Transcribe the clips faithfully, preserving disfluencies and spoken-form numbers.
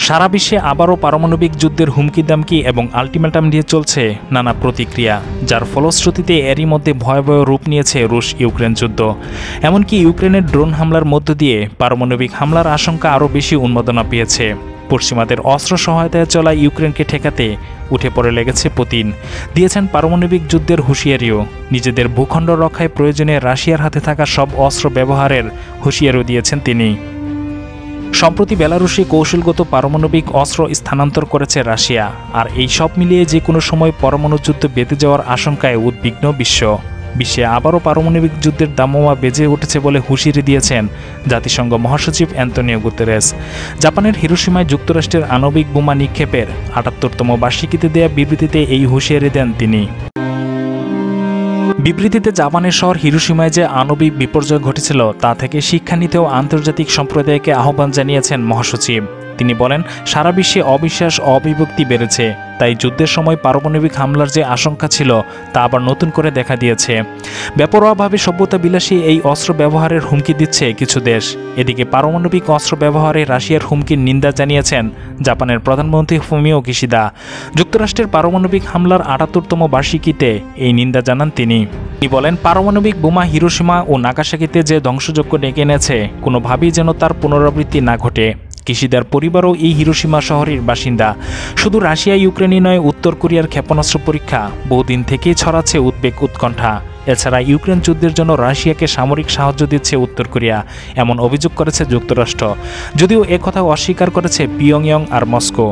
সারা বিশ্বে আবারও পারমাণবিক যুদ্ধের হুমকি দামকি এবং আলটিমেটাম দিয়ে চলছে নানা প্রতিক্রিয়া, যার ফলশ্রুতিতে এরই মধ্যে ভয়াবহ রূপ নিয়েছে রুশ ইউক্রেন যুদ্ধ। এমনকি ইউক্রেনের ড্রোন হামলার মধ্য দিয়ে পারমাণবিক হামলার আশঙ্কা আরও বেশি উন্মাদনা পেয়েছে। পশ্চিমাদের অস্ত্র সহায়তায় চলা ইউক্রেনকে ঠেকাতে উঠে পড়ে লেগেছে পুতিন। দিয়েছেন পারমাণবিক যুদ্ধের হুঁশিয়ারিও। নিজেদের ভূখণ্ড রক্ষায় প্রয়োজনে রাশিয়ার হাতে থাকা সব অস্ত্র ব্যবহারের হুঁশিয়ারিও দিয়েছেন তিনি। সম্প্রতি বেলারুশে কৌশলগত পারমাণবিক অস্ত্র স্থানান্তর করেছে রাশিয়া, আর এই সব মিলিয়ে যে কোনো সময় পরমাণু যুদ্ধ বেঁধে যাওয়ার আশঙ্কায় উদ্বিগ্ন বিশ্ব। বিশ্বে আবারও পারমাণবিক যুদ্ধের দামামা বেজে উঠেছে বলে হুঁশিয়ারি দিয়েছেন জাতিসংঘ মহাসচিব অ্যান্তোনিও গুতেরেস। জাপানের হিরোশিমায় যুক্তরাষ্ট্রের আণবিক বোমা নিক্ষেপের আটাত্তরতম বার্ষিকীতে দেয়া বিবৃতিতে এই হুঁশিয়ারি দেন তিনি। বিবৃতিতে জাপানের শহর হিরোশিমায় যে আণবিক বিপর্যয় ঘটেছিল তা থেকে শিক্ষা নিতেও আন্তর্জাতিক সম্প্রদায়কে আহ্বান জানিয়েছেন মহাসচিব। তিনি বলেন, সারা বিশ্বে অবিশ্বাস অবিভক্তি বেড়েছে, তাই যুদ্ধের সময় পারমাণবিক হামলার যে আশঙ্কা ছিল তা আবার নতুন করে দেখা দিয়েছে। বেপরোয়াভাবে সভ্যতা বিলাসী এই অস্ত্র ব্যবহারের হুমকি দিচ্ছে কিছু দেশ। এদিকে পারমাণবিক অস্ত্র ব্যবহারে রাশিয়ার হুমকির নিন্দা জানিয়েছেন জাপানের প্রধানমন্ত্রী ফুমিও কিশিদা। যুক্তরাষ্ট্রের পারমাণবিক হামলার আটাত্তরতম বার্ষিকীতে এই নিন্দা জানান তিনি। তিনি বলেন, পারমাণবিক বোমা হিরোশিমা ও নাগাসাকিতে যে ধ্বংসযজ্ঞ ডেকে এনেছে, কোনোভাবেই যেন তার পুনরাবৃত্তি না ঘটে। কিশিদার পরিবারও এই হিরোশিমা শহরের বাসিন্দা। শুধু রাশিয়া ইউক্রেনই নয়, উত্তর কোরিয়ার ক্ষেপণাস্ত্র পরীক্ষা বহুদিন থেকেই ছড়াচ্ছে উদ্বেগ উৎকণ্ঠা। এছাড়া ইউক্রেন যুদ্ধের জন্য রাশিয়াকে সামরিক সাহায্য দিচ্ছে উত্তর কোরিয়া, এমন অভিযোগ করেছে যুক্তরাষ্ট্র, যদিও একথা অস্বীকার করেছে পিয়ংইয়ং আর মস্কো।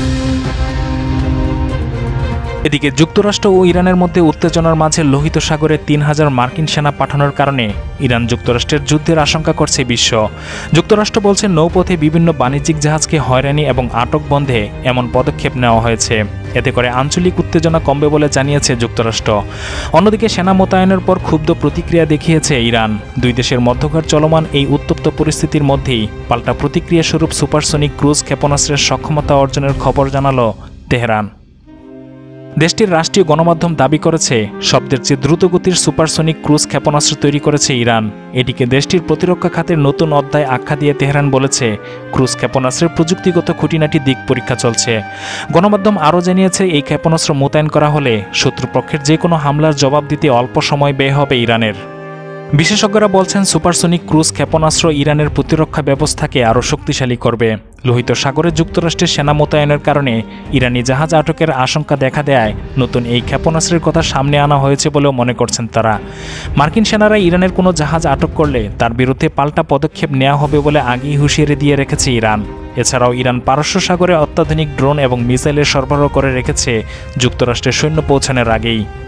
এদিকে যুক্তরাষ্ট্র ও ইরানের মধ্যে উত্তেজনার মাঝে লোহিত সাগরে তিন হাজার মার্কিন সেনা পাঠানোর কারণে ইরান যুক্তরাষ্ট্রের যুদ্ধের আশঙ্কা করছে বিশ্ব। যুক্তরাষ্ট্র বলছে, নৌপথে বিভিন্ন বাণিজ্যিক জাহাজকে হয়রানি এবং আটক বন্ধে এমন পদক্ষেপ নেওয়া হয়েছে। এতে করে আঞ্চলিক উত্তেজনা কমবে বলে জানিয়েছে যুক্তরাষ্ট্র। অন্যদিকে সেনা মোতায়েনের পর ক্ষুব্ধ প্রতিক্রিয়া দেখিয়েছে ইরান। দুই দেশের মধ্যকার চলমান এই উত্তপ্ত পরিস্থিতির মধ্যেই পাল্টা প্রতিক্রিয়া স্বরূপ সুপারসনিক ক্রুজ ক্ষেপণাস্ত্রের সক্ষমতা অর্জনের খবর জানালো তেহরান। দেশটির রাষ্ট্রীয় গণমাধ্যম দাবি করেছে, শব্দের চেয়ে দ্রুতগতির সুপারসনিক ক্রুজ ক্ষেপণাস্ত্র তৈরি করেছে ইরান। এটিকে দেশটির প্রতিরক্ষা খাতের নতুন অধ্যায় আখ্যা দিয়ে তেহরান বলেছে, ক্রুজ ক্ষেপণাস্ত্রের প্রযুক্তিগত খুঁটিনাটি দিক পরীক্ষা চলছে। গণমাধ্যম আরও জানিয়েছে, এই ক্ষেপণাস্ত্র মোতায়েন করা হলে শত্রুপক্ষের যে কোনো হামলার জবাব দিতে অল্প সময় ব্যয় হবে ইরানের। বিশেষজ্ঞরা বলছেন, সুপারসনিক ক্রুজ ক্ষেপণাস্ত্র ইরানের প্রতিরক্ষা ব্যবস্থাকে আরও শক্তিশালী করবে। লোহিত সাগরে যুক্তরাষ্ট্রের সেনা মোতায়েনের কারণে ইরানি জাহাজ আটকের আশঙ্কা দেখা দেয় নতুন এই ক্ষেপণাস্ত্রের কথা সামনে আনা হয়েছে বলেও মনে করছেন তারা। মার্কিন সেনারা ইরানের কোনো জাহাজ আটক করলে তার বিরুদ্ধে পাল্টা পদক্ষেপ নেওয়া হবে বলে আগেই হুঁশিয়ারি দিয়ে রেখেছে ইরান। এছাড়াও ইরান পারস্য সাগরে অত্যাধুনিক ড্রোন এবং মিসাইলের সরবরাহ করে রেখেছে যুক্তরাষ্ট্রের সৈন্য পৌঁছানোর আগেই।